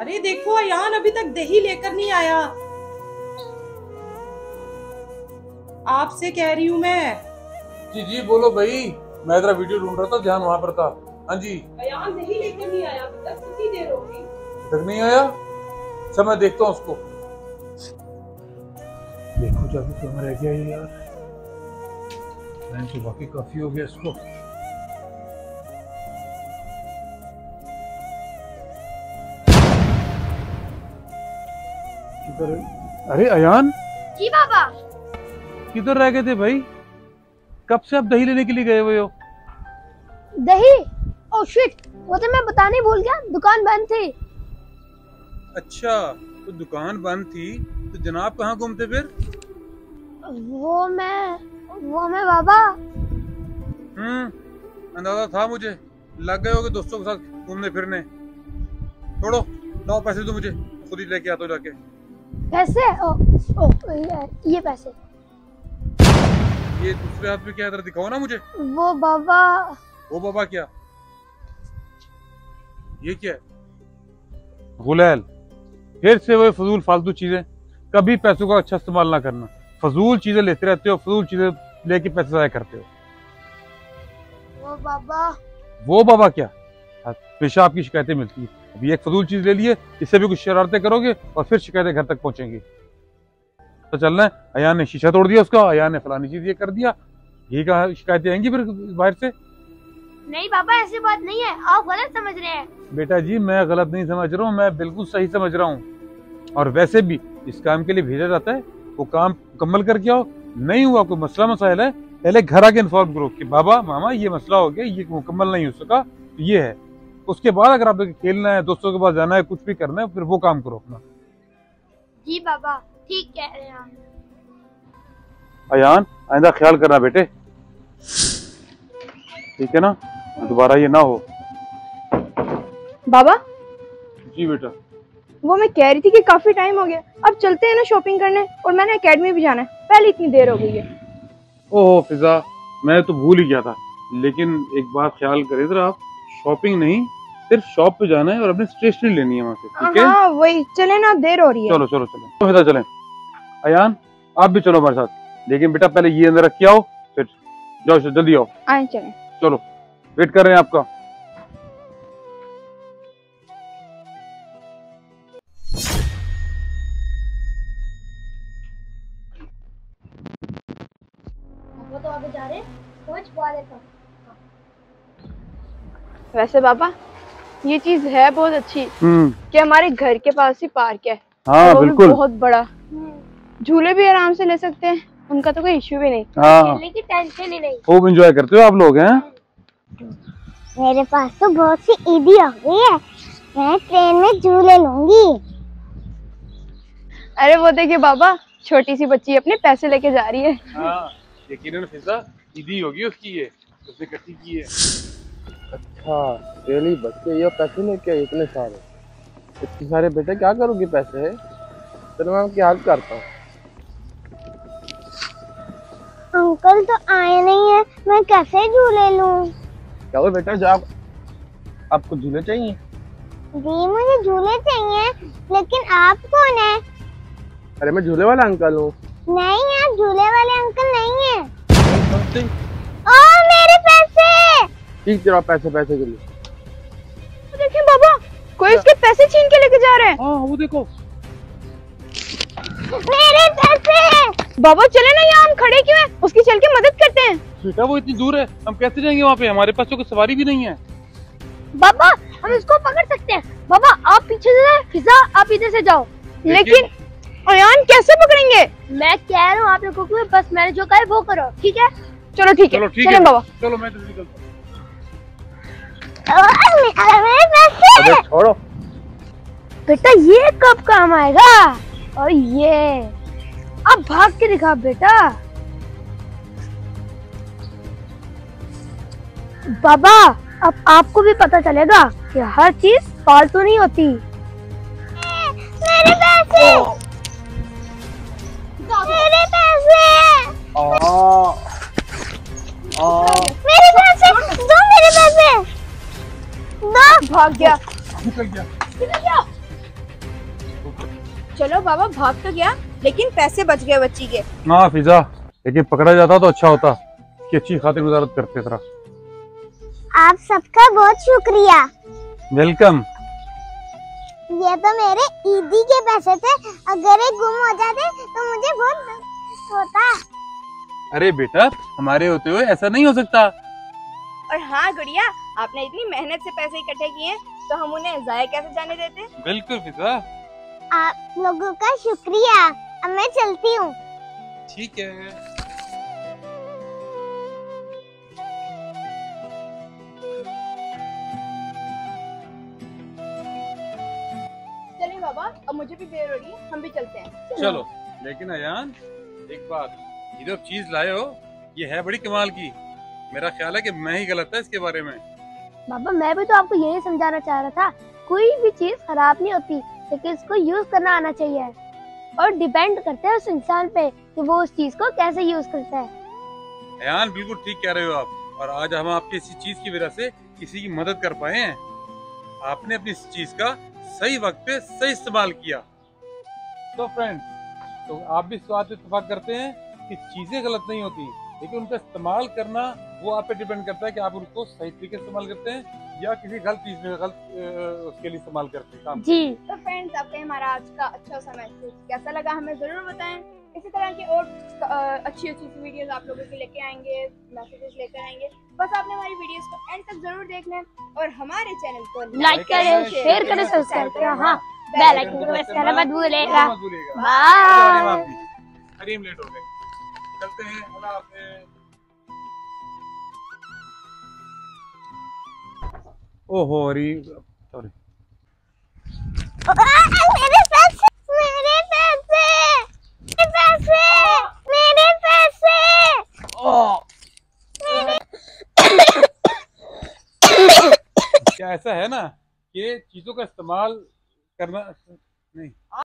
अरे देखो अयान अभी तक दही लेकर नहीं आया। आपसे कह रही हूँ मैं। जी जी बोलो भाई, मैं इधर वीडियो ढूंढ रहा था, ध्यान वहां पर था। हाँ जी। अयान दही लेकर नहीं आया अभी तक, कितनी देर होगी? तक नहीं आया? अच्छा मैं देखता हूँ उसको। देखो जाके कहाँ रह गया ये यार। टाइम तो बाकी काफी हो गया इसको। किधर है? अरे अयान, जी बाबा। किधर रह गए थे भाई? कब से आप दही लेने के लिए गए हुए हो? दही? ओह शिट, वो तो मैं बताने ही भूल गया, दुकान बंद थी। अच्छा, तो दुकान बंद थी तो जनाब कहाँ घूमते फिर? वो मैं बाबा। अंदाजा था मुझे, लग गए होगे दोस्तों के साथ घूमने फिरने। छोड़ो, लाओ पैसे दो मुझे, खुद ही लेके आता हूँ जाके। पैसे? ये पैसे। ये दूसरे हाथ में क्या इधर दिखाओ ना मुझे। वो बाबा। वो बाबा क्या? ये क्या है? गुलैल, फिर से वो फजूल फालतू चीजें। कभी पैसों का अच्छा इस्तेमाल ना करना। फजूल चीजें लेते रहते हो, फजूल चीजें लेके पैसे जाया करते हो। वो बाबा। वो बाबा क्या? हमेशा आपकी शिकायतें मिलती है। अभी एक फजूल चीज ले लिए, इससे भी कुछ शरारतें करोगे और फिर शिकायतें घर तक पहुंचेंगी। तो चलना है, अयान ने शीशा तोड़ दिया उसका, अयान ने फलानी चीज ये कर दिया, ये कहा शिकायतें आएंगी फिर बाहर से। नहीं बाबा, ऐसी बात नहीं है, आप गलत समझ रहे हैं। बेटा जी, मैं गलत नहीं समझ रहा हूँ, मैं बिल्कुल सही समझ रहा हूँ। और वैसे भी इस काम के लिए भेजा जाता है, वो काम मुकम्मल करके आओ। नहीं हुआ कोई मसला मसाइल है, पहले घर आके इन्फॉर्म करो कि बाबा मामा ये मसला हो गया, ये मुकम्मल नहीं हो सका, तो ये है। उसके बाद अगर आपको खेलना है, दोस्तों के पास जाना है, कुछ भी करना है, फिर वो काम करो अपना। जी बाबा, ठीक कह रहे हैं आप। अयान, आइंदा ख्याल करना बेटे, ठीक है ना? दोबारा ये ना हो। बाबा। जी बेटा। वो मैं कह रही थी कि काफी टाइम हो गया, अब चलते हैं ना शॉपिंग करने, और मैंने एकेडमी भी जाना है, पहले इतनी देर हो गई है। ओह फिजा, मैं तो भूल ही गया था। लेकिन एक बात ख्याल करें जरा आप, शॉपिंग नहीं, सिर्फ शॉप पे जाना है और अपनी स्टेशनरी लेनी है वहाँ से, ठीक है? हाँ वही, चले ना, देर हो रही है। चलो चलो चलो, तो फिजा चलें। अयान, आप भी चलो हमारे साथ, लेकिन बेटा पहले ये अंदर रख के आओ, फिर जाओ जल्दी आओ। आए चले। चलो, वेट कर रहे हैं आपका। वो तो आगे जा रहे हैं, कुछ पा लेता हूँ। वैसे बाबा, ये चीज है बहुत अच्छी कि हमारे घर के पास ही पार्क है। हाँ वो बिल्कुल, भी बहुत बड़ा, झूले भी आराम से ले सकते हैं, उनका तो कोई इश्यू भी नहीं। हाँ, खेलने की टेंशन ही नहीं। खूब एंजॉय करते हो आप लोग हैं। मेरे पास तो बहुत सी ईदी आ गई है, मैं ट्रेन में झूले लूंगी। अरे वो देखिए बाबा, छोटी सी बच्ची अपने पैसे लेके जा रही है। हाँ, यकीनन फिजा ईदी होगी उसकी, ये उसने इकट्ठी की है। अच्छा, डेली बच्चे ये पैसे लेके आए इतने सारे, इतने सारे बेटे क्या करोगी पैसे? चलो मैं आपकी हेल्प करता हूँ। अंकल तो आए नहीं है, मैं कैसे झूले लूं? क्या हुआ बेटा, जब आपको झूले चाहिए? जी मुझे झूले चाहिए, लेकिन आप कौन है? अरे मैं झूले वाला अंकल हूँ। नहीं, आप झूले वाले अंकल नहीं हैं। ओ मेरे पैसे! ठीक, चलो पैसे पैसे के लिए। देखिए बाबा, कोई उसके पैसे छीन के लेके जा रहे हैं। हाँ वो देखो, मेरे पैसे! बाबा चले ना, यहाँ हम खड़े क्यों हैं? उसकी चल के मदद करते हैं। बेटा वो इतनी दूर है, हम कैसे जाएंगे वहाँ पे? हमारे पास तो कोई सवारी भी नहीं है। बाबा, हम इसको पकड़ सकते हैं। बाबा आप पीछे से जाओ, फिजा आप इधर से जाओ। लेकिन अयान कैसे पकड़ेंगे? मैं कह रहा हूँ आप लोगों को, बस मैंने जो कहा है वो करो, ठीक है? चलो ठीक है, चलो ठीक चलें है बाबा। चलो, मैं तो निकलता हूँ। मेरे पैसे! अबे छोड़ो। बेटा ये कब काम आएगा? और ये अब भाग के दिखा बेटा। बाबा अब आपको भी पता चलेगा कि हर चीज फालतू नहीं होती। मेरे पैसे! मेरे पैसे! मेरे पैसे! दो मेरे पैसे! दो! भाग गया। निकल गया। चलो बाबा भाग तो गया, लेकिन पैसे बच गए बच्ची के। हाँ फिजा, लेकिन पकड़ा जाता तो अच्छा होता। कि अच्छी खातिर गुजारत करते तरह। आप सबका बहुत शुक्रिया। वेलकम। ये तो मेरे ईदी के पैसे थे, अगर ये गुम हो जाते तो मुझे बहुत दुख होता। अरे बेटा, हमारे होते हुए ऐसा नहीं हो सकता। और हाँ गुड़िया, आपने इतनी मेहनत से पैसे इकट्ठे किए तो हम उन्हें जाया कैसे जाने देते। बिल्कुल फिजा। आप लोगों का शुक्रिया। अब मैं चलती हूँ। ठीक है। चलिए बाबा, अब मुझे भी देर हो रही है, हम भी चलते हैं। चलो, लेकिन अयान एक बात, ये जो चीज लाए हो ये है बड़ी कमाल की। मेरा ख्याल है कि मैं ही गलत था इसके बारे में। बाबा मैं भी तो आपको यही समझाना चाह रहा था, कोई भी चीज खराब नहीं होती, लेकिन इसको यूज करना आना चाहिए। और डिपेंड करता है उस इंसान पे कि वो उस चीज को कैसे यूज करता है। अयान बिल्कुल ठीक कह रहे हो आप। और आज हम आपकी इसी चीज की वजह से किसी की मदद कर पाए हैं। आपने अपनी इस चीज का सही वक्त पे सही इस्तेमाल किया। तो फ्रेंड्स, तो आप भी इस बात पे इत्तेफाक करते हैं कि चीजें गलत नहीं होती, लेकिन उनका इस्तेमाल करना वो आप पे डिपेंड करता है कि आप उनको सही तरीके से इस्तेमाल करते हैं या किसी गलत चीज में उसके लिए इस्तेमाल करते हैं काम। जी तो फ्रेंड्स, आपको हमारा आज का अच्छा सा मैसेज कैसा लगा हमें जरूर बताएं। इसी तरह की और अच्छी अच्छी वीडियोस आप लोगों के लेके आएंगे, मैसेजेस लेकर आएंगे। बस आपने हमारी वीडियोस को एंड तक जरूर देखना है और हमारे चैनल को लाइक करें, शेयर करें, सब्सक्राइब करें। हाँ, बेल आइकन को प्रेस करना मत भूलिएगा। बाय। करीम लेट हो गए, चलते हैं। अल्लाह हाफिज़। ओहो अरे सॉरी। मेरे पैसे, मेरे पैसे, मेरे पैसे, मेरे पैसे। क्या ऐसा है ना कि चीजों का इस्तेमाल करना नहीं।